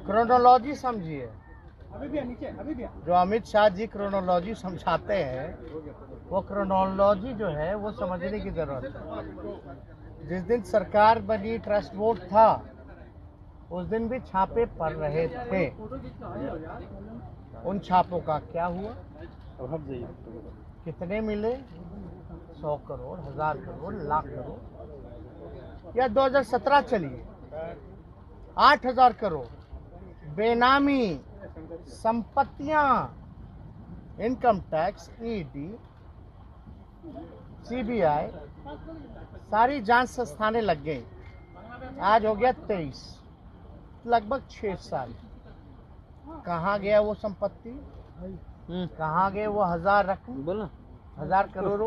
Chronology समझिए। जो Amit Shah ji chronology समझाते हैं, वो क्रोनोलॉजी जो है वो समझने की जरूरत है। जिस दिन सरकार बनी, ट्रस्ट वोट था, उस दिन भी छापे पड़ रहे थे। उन छापों का क्या हुआ? कितने मिले? 100 करोड़, 1000 करोड़, लाख करोड़। या 2017 चलिए, 8000 करोड़ बेनामी संपत्तियां, इनकम टैक्स, ईडी, सीबीआई, सारी जांच संस्थानें लग गई। आज हो गया 23, लगभग 6 साल। कहाँ गया वो संपत्ति? कहाँ गए वो 1000 रकम, 1000 करोड़?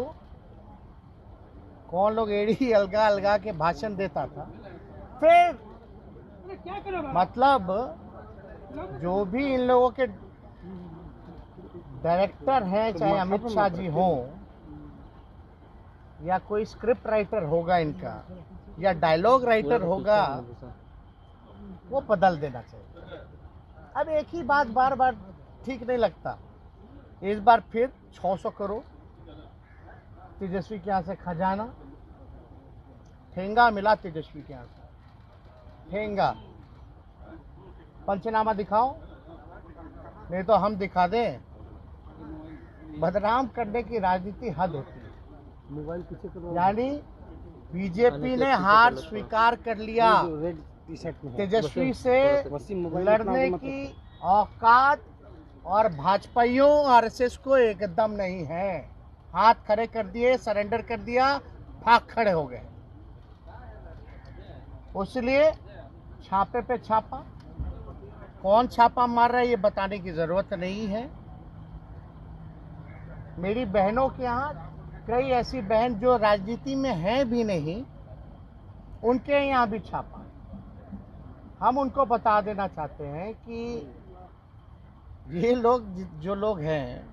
कौन लोग एड़ी अलगा अलगा के भाषण देता था? फिर मतलब जो भी इन लोगों के डायरेक्टर हैं, चाहे अमित शाह जी हों या कोई स्क्रिप्ट राइटर होगा इनका, या डायलॉग राइटर होगा, वो बदल देना चाहिए। अब एक ही बात बार बार ठीक नहीं लगता। इस बार फिर 600 करोड़ तेजस्वी के यहाँ से खजाना, ठेंगा मिला तेजस्वी के यहाँ से, ठेंगा। पंचनामा दिखाओ, नहीं तो हम दिखा दें। बदनाम करने की राजनीति हद होती है। यानी बीजेपी ने हार स्वीकार कर लिया। तेजस्वी से लड़ने की औकात और भाजपाइयों आरएसएस को एकदम नहीं है। हाथ खड़े कर दिए, सरेंडर कर दिया, भाग खड़े हो गए। इसलिए छापे पे छापा। कौन छापा मार रहा है ये बताने की जरूरत नहीं है। मेरी बहनों के यहाँ कई ऐसी बहन जो राजनीति में हैं भी नहीं, उनके यहाँ भी छापा। हम उनको बता देना चाहते हैं कि ये लोग जो लोग हैं